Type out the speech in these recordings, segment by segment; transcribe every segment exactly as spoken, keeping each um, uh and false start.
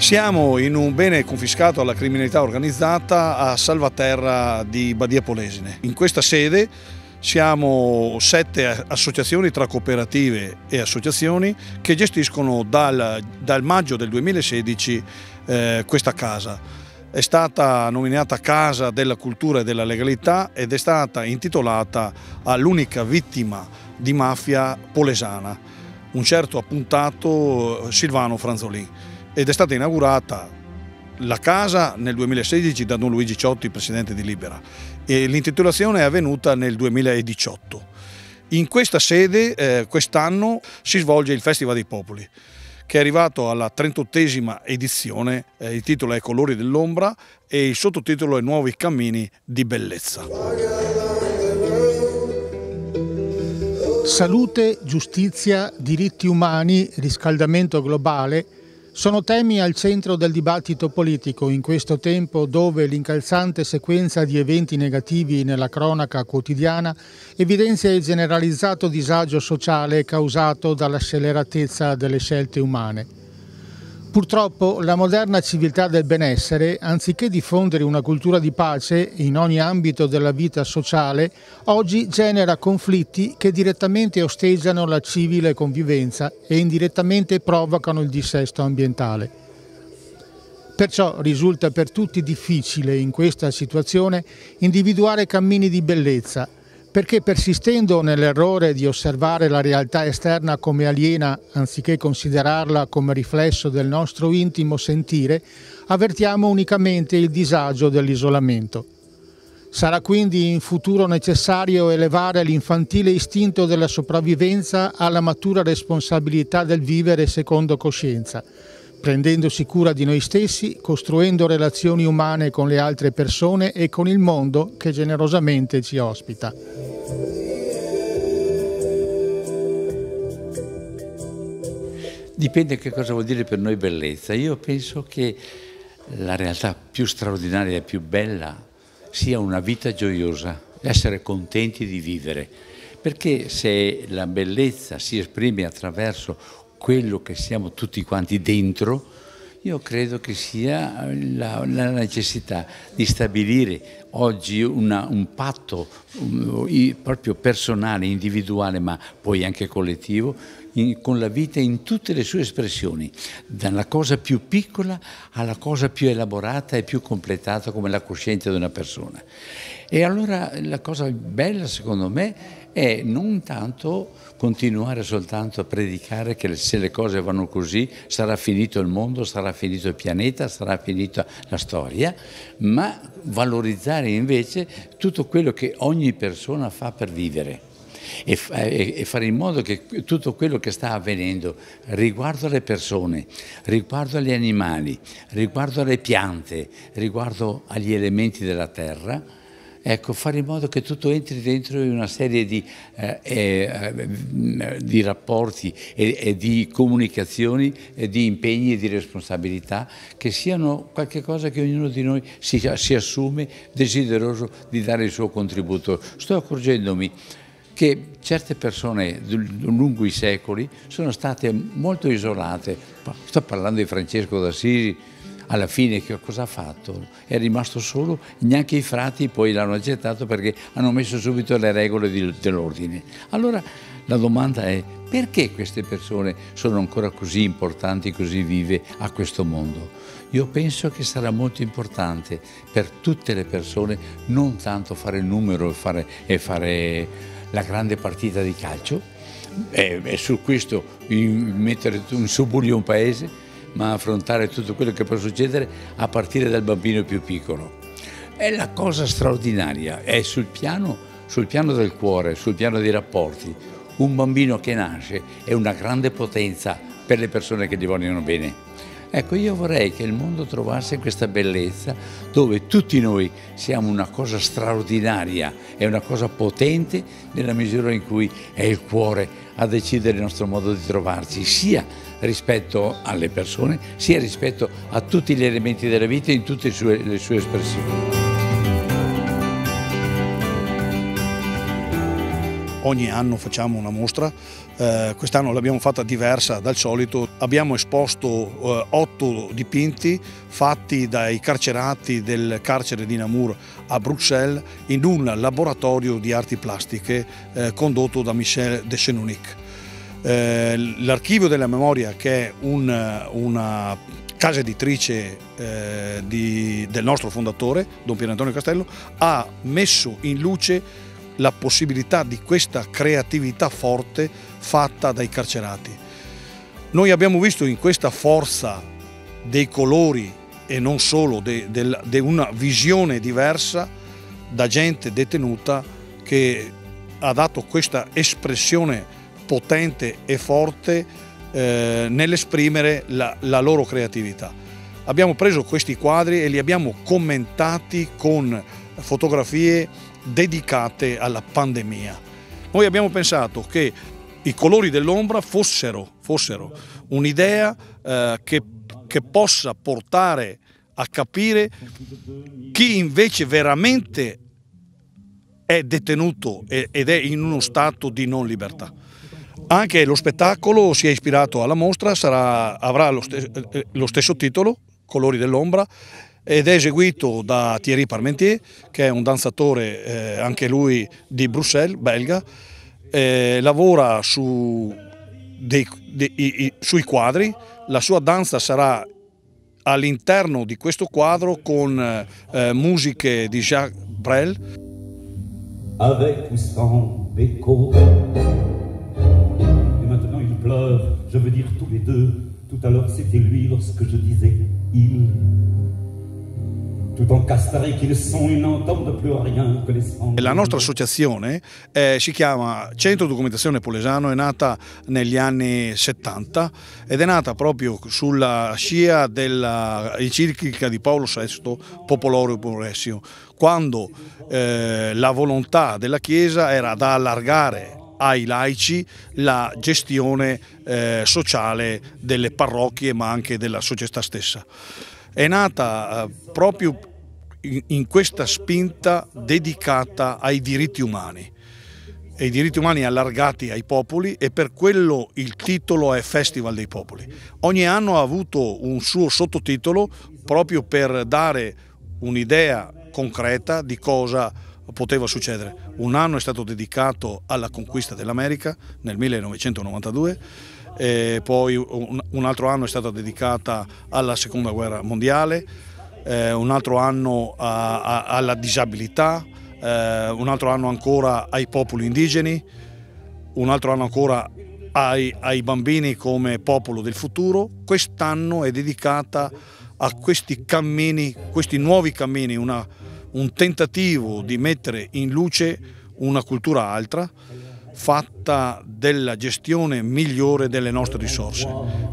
Siamo in un bene confiscato alla criminalità organizzata a Salvaterra di Badia Polesine. In questa sede siamo sette associazioni tra cooperative e associazioni che gestiscono dal, dal maggio del duemilasedici eh, questa casa. È stata nominata Casa della Cultura e della Legalità ed è stata intitolata all'unica vittima di mafia polesana, un certo appuntato Silvano Franzolin. Ed è stata inaugurata la casa nel duemilasedici da Don Luigi Ciotti, presidente di Libera, e l'intitolazione è avvenuta nel duemiladiciotto. In questa sede eh, quest'anno si svolge il Festival dei Popoli, che è arrivato alla trentottesima edizione. Eh, il titolo è Colori dell'ombra e il sottotitolo è Nuovi cammini di bellezza. Salute, giustizia, diritti umani, riscaldamento globale sono temi al centro del dibattito politico in questo tempo dove l'incalzante sequenza di eventi negativi nella cronaca quotidiana evidenzia il generalizzato disagio sociale causato dalla scelleratezza delle scelte umane. Purtroppo la moderna civiltà del benessere, anziché diffondere una cultura di pace in ogni ambito della vita sociale, oggi genera conflitti che direttamente osteggiano la civile convivenza e indirettamente provocano il dissesto ambientale. Perciò risulta per tutti difficile in questa situazione individuare cammini di bellezza, perché persistendo nell'errore di osservare la realtà esterna come aliena anziché considerarla come riflesso del nostro intimo sentire, avvertiamo unicamente il disagio dell'isolamento. Sarà quindi in futuro necessario elevare l'infantile istinto della sopravvivenza alla matura responsabilità del vivere secondo coscienza, prendendosi cura di noi stessi, costruendo relazioni umane con le altre persone e con il mondo che generosamente ci ospita. Dipende che cosa vuol dire per noi bellezza. Io penso che la realtà più straordinaria e più bella sia una vita gioiosa, essere contenti di vivere, perché se la bellezza si esprime attraverso quello che siamo tutti quanti dentro, io credo che sia la, la necessità di stabilire oggi una, un patto um, proprio personale, individuale, ma poi anche collettivo, in, con la vita in tutte le sue espressioni, dalla cosa più piccola alla cosa più elaborata e più completata come la coscienza di una persona. E allora la cosa bella secondo me è non tanto continuare soltanto a predicare che se le cose vanno così sarà finito il mondo, sarà finito il pianeta, sarà finita la storia, ma valorizzare invece tutto quello che ogni persona fa per vivere e, e, e fare in modo che tutto quello che sta avvenendo riguardo alle persone, riguardo agli animali, riguardo alle piante, riguardo agli elementi della terra, ecco, fare in modo che tutto entri dentro in una serie di, eh, eh, di rapporti e, e di comunicazioni, e di impegni e di responsabilità che siano qualche cosa che ognuno di noi si, si assume desideroso di dare il suo contributo. Sto accorgendomi che certe persone lungo i secoli sono state molto isolate. Sto parlando di Francesco d'Assisi. Alla fine che cosa ha fatto? È rimasto solo, neanche i frati poi l'hanno accettato perché hanno messo subito le regole dell'ordine. Allora la domanda è: perché queste persone sono ancora così importanti, così vive a questo mondo? Io penso che sarà molto importante per tutte le persone non tanto fare il numero e fare, e fare la grande partita di calcio, e, e su questo mettere in subbuglio un paese, ma affrontare tutto quello che può succedere a partire dal bambino più piccolo. È la cosa straordinaria, è sul piano, sul piano del cuore, sul piano dei rapporti. Un bambino che nasce è una grande potenza per le persone che gli vogliono bene. Ecco, io vorrei che il mondo trovasse questa bellezza dove tutti noi siamo una cosa straordinaria, è una cosa potente nella misura in cui è il cuore a decidere il nostro modo di trovarci, sia rispetto alle persone, sia rispetto a tutti gli elementi della vita in tutte le sue, le sue espressioni. ogni anno facciamo una mostra, eh, quest'anno l'abbiamo fatta diversa dal solito, abbiamo esposto eh, otto dipinti fatti dai carcerati del carcere di Namur a Bruxelles in un laboratorio di arti plastiche eh, condotto da Michel de Senonic. Eh, L'Archivio della Memoria, che è un, una casa editrice eh, di, del nostro fondatore, Don Pier Antonio Castello, ha messo in luce la possibilità di questa creatività forte fatta dai carcerati. Noi abbiamo visto in questa forza dei colori e non solo, di una visione diversa da gente detenuta che ha dato questa espressione potente e forte eh, nell'esprimere la, la loro creatività. Abbiamo preso questi quadri e li abbiamo commentati con fotografie dedicate alla pandemia. Noi abbiamo pensato che i colori dell'ombra fossero, fossero un'idea eh, che, che possa portare a capire chi invece veramente è detenuto ed è in uno stato di non libertà. Anche lo spettacolo si è ispirato alla mostra, sarà, avrà lo, stes lo stesso titolo, Colori dell'ombra, ed è eseguito da Thierry Parmentier, che è un danzatore eh, anche lui di Bruxelles, belga. Eh, lavora su dei, dei, i, sui quadri. La sua danza sarà all'interno di questo quadro con eh, musiche di Jacques Brel. Avec ou sans Beko. Et maintenant il pleure, je veux dire tous les deux. Tout à l'heure c'était lui lorsque je disais il. La nostra associazione eh, si chiama Centro Documentazione Polesano, è nata negli anni settanta ed è nata proprio sulla scia della enciclica di Paolo sesto, Popolorum Progressio, quando eh, la volontà della Chiesa era da allargare ai laici la gestione eh, sociale delle parrocchie ma anche della società stessa. È nata eh, proprio in questa spinta dedicata ai diritti umani, e i diritti umani allargati ai popoli, e per quello il titolo è Festival dei Popoli. Ogni anno ha avuto un suo sottotitolo proprio per dare un'idea concreta di cosa poteva succedere. Un anno è stato dedicato alla conquista dell'America nel millenovecentonovantadue, e poi un altro anno è stato dedicato alla Seconda Guerra Mondiale, Eh, un altro anno a, a, alla disabilità, eh, un altro anno ancora ai popoli indigeni, un altro anno ancora ai, ai bambini come popolo del futuro. Quest'anno è dedicata a questi cammini, questi nuovi cammini, una, un tentativo di mettere in luce una cultura altra, fatta della gestione migliore delle nostre risorse.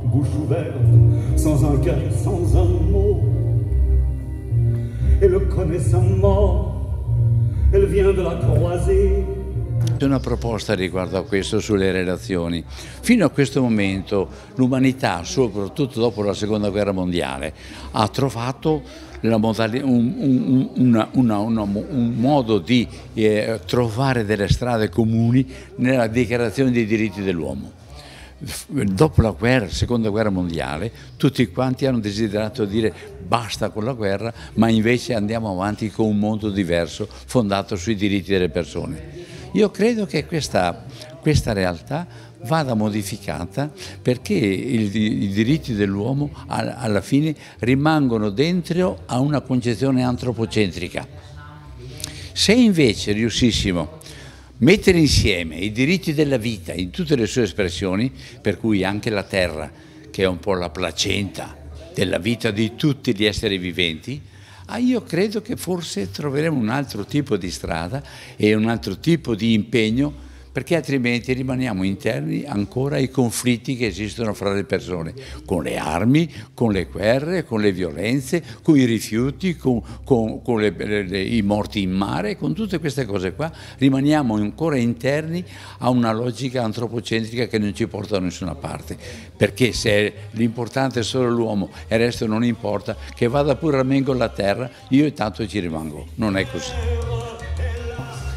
Et le connaissant mort, elle vient de la croisée. C'è una proposta riguardo a questo sulle relazioni. Fino a questo momento l'umanità, soprattutto dopo la Seconda Guerra Mondiale, ha trovato la modalità, un, un, una, una, una, un modo di eh, trovare delle strade comuni nella Dichiarazione dei diritti dell'uomo. Dopo la guerra, Seconda Guerra Mondiale, tutti quanti hanno desiderato dire basta con la guerra, ma invece andiamo avanti con un mondo diverso, fondato sui diritti delle persone. Io credo che questa, questa realtà vada modificata, perché il, i diritti dell'uomo alla fine rimangono dentro a una concezione antropocentrica. Se invece riuscissimo mettere insieme i diritti della vita in tutte le sue espressioni, per cui anche la terra, che è un po' la placenta della vita di tutti gli esseri viventi, ah, io credo che forse troveremo un altro tipo di strada e un altro tipo di impegno, perché altrimenti rimaniamo interni ancora ai conflitti che esistono fra le persone, con le armi, con le guerre, con le violenze, con i rifiuti, con, con, con le, le, i morti in mare, con tutte queste cose qua, rimaniamo ancora interni a una logica antropocentrica che non ci porta da nessuna parte, perché se l'importante è solo l'uomo e il resto non importa, che vada pure a mengo la terra, io intanto ci rimango, non è così.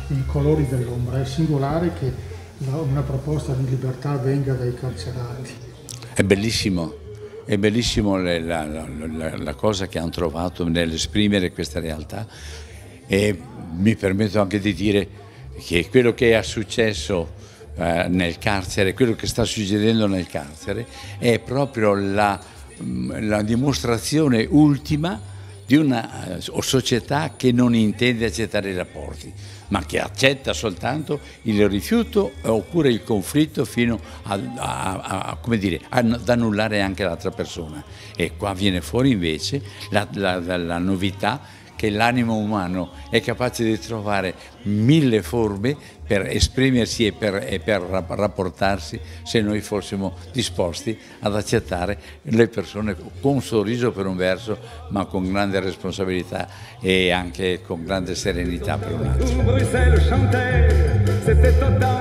i colori dell'ombra. È singolare che una proposta di libertà venga dai carcerati. È bellissimo, è bellissimo la, la, la, la cosa che hanno trovato nell'esprimere questa realtà, e mi permetto anche di dire che quello che è successo eh, nel carcere, quello che sta succedendo nel carcere è proprio la, la dimostrazione ultima di una società che non intende accettare i rapporti, ma che accetta soltanto il rifiuto oppure il conflitto fino a, a, a, come dire, ad annullare anche l'altra persona. E qua viene fuori invece la, la, la, la novità che l'animo umano è capace di trovare mille forme per esprimersi e per, e per rapportarsi, se noi fossimo disposti ad accettare le persone con un sorriso per un verso, ma con grande responsabilità e anche con grande serenità per un altro.